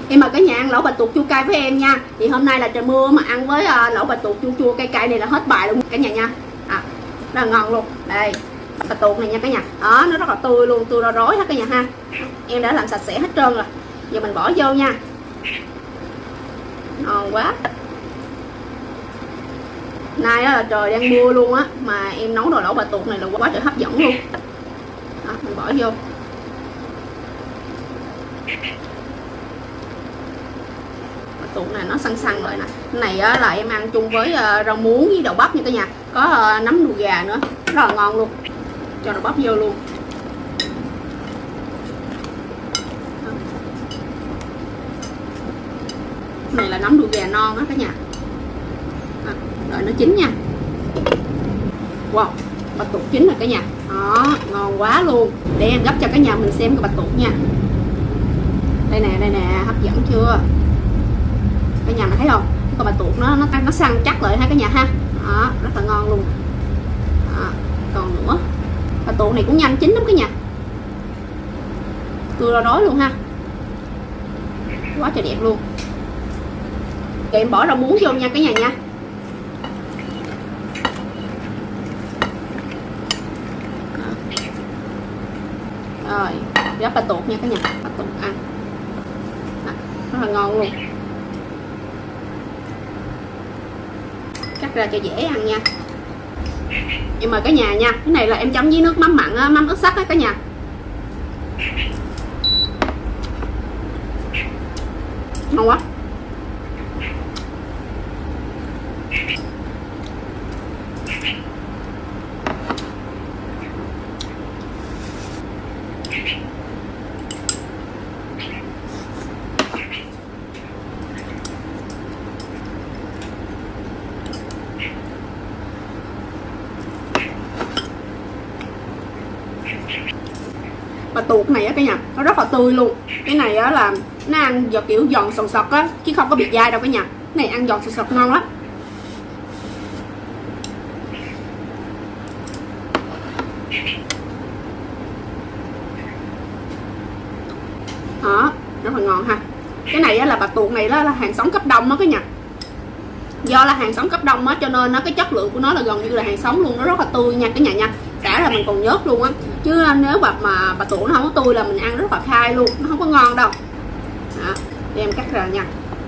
Em mời cả nhà ăn lẩu bạch tuộc chua cay với em nha. Thì hôm nay là trời mưa mà ăn với lẩu bạch tuộc chua chua cay cay này là hết bài luôn cả nhà nha. Rất là ngon luôn. Đây, bạch tuộc này nha cả nhà. Đó, nó rất là tươi luôn, tươi ra rối hết cả nhà ha. Em đã làm sạch sẽ hết trơn rồi. Giờ mình bỏ vô nha. Ngon quá. Nay là trời đang mưa luôn á, mà em nấu nồi lẩu bạch tuộc này là quá trời hấp dẫn luôn. Đó, mình bỏ vô. Bạch tuộc này nó săn săn rồi nè. Cái này á, là em ăn chung với rau muống với đậu bắp nha cả nhà. Có nấm đùi gà nữa, rất là ngon luôn. Cho đậu bắp vô luôn. Cái này là nấm đùi gà non á cả nhà. Rồi nó chín nha. Wow, bạch tuộc chín rồi cả nhà. Đó, ngon quá luôn. Để em gấp cho cả nhà mình xem cái bạch tuộc nha. Đây nè, hấp dẫn chưa? Cả nhà mình thấy không? Cái bạch tuộc nó săn chắc lại ha cả nhà ha. Đó, rất là ngon luôn. Đó, còn nữa. Bạch tuộc này cũng nhanh chín lắm cả nhà. Tươi ra đói luôn ha. Quá trời đẹp luôn. Rồi em bỏ rau muống vô nha cả nhà nha. Rồi, gắp bạch tuộc nha cả nhà. Bạch tuộc ăn rất là ngon luôn. Cắt ra cho dễ ăn nha. Em mời cả nhà nha. Cái này là em chấm với nước mắm mặn, mắm ớt sắc á cả nhà. Ngon quá. Bạch tuộc này á cả nhà, nó rất là tươi luôn. Cái này á là nó ăn kiểu giòn sần sật á, chứ không có bị dai đâu cả nhà. Cái này ăn giòn sần sật ngon lắm. Đó, rất là ngon ha. Cái này á là bạch tuộc này đó là hàng sống cấp đông á cả nhà. Do là hàng sống cấp đông á cho nên nó cái chất lượng của nó là gần như là hàng sống luôn, nó rất là tươi nha cả nhà nha. Cả là mình còn nhớt luôn á. Chứ nếu mà bạch tuộc nó không có tươi là mình ăn rất là khai luôn, nó không có ngon đâu. Đó, để em cắt ra nha.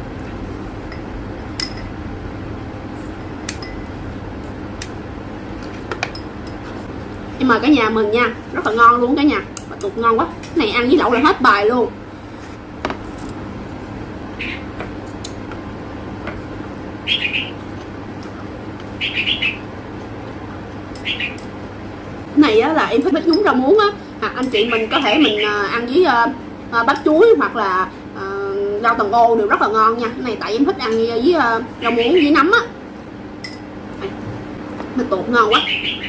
Em mời cả nhà mình nha, rất là ngon luôn cả nhà. Bạch tuộc ngon quá. Cái này ăn với lẩu là hết bài luôn. Này á là em thích nhúng rau muống á. Anh chị mình có thể mình ăn với bắp chuối hoặc là rau tầng ô đều rất là ngon nha. Cái này tại em thích ăn với rau muống với nấm á. Bạch tuộc ngon quá.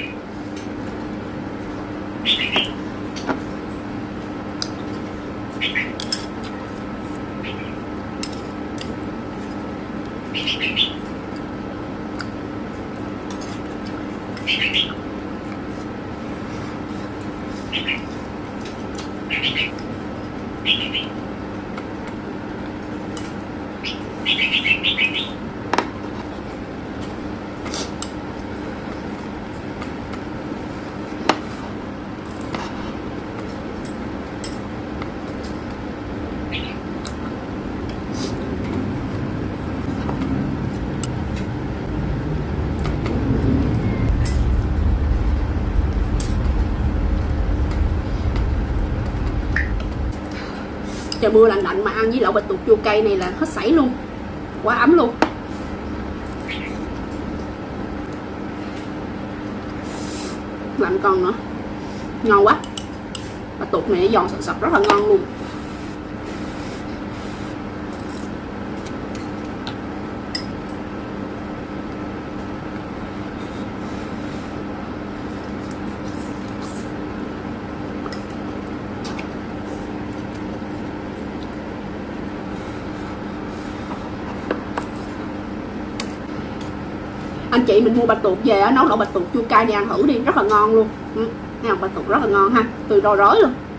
Trời mưa lạnh lạnh mà ăn với lẩu bạch tuộc chua cay này là hết sảy luôn. Quá ấm luôn. Lạnh còn nữa. Ngon quá. Bạch tuộc này giòn sật sật rất là ngon luôn. Anh chị mình mua bạch tuộc về nấu lẩu bạch tuộc chua cay đi ăn thử đi, rất là ngon luôn. Thấy không, bạch tuộc rất là ngon ha, tươi roi rói luôn.